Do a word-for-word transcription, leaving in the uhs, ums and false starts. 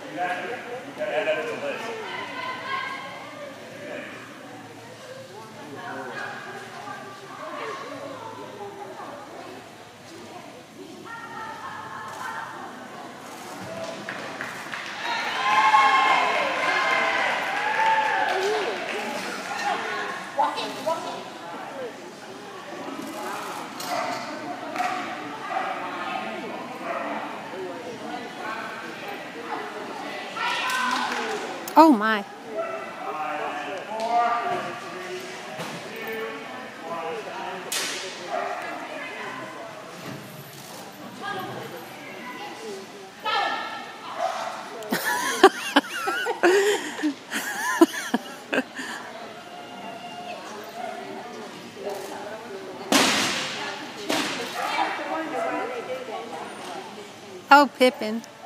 You got to add that to the list. Walking, walking. Oh my. Oh, Pippin.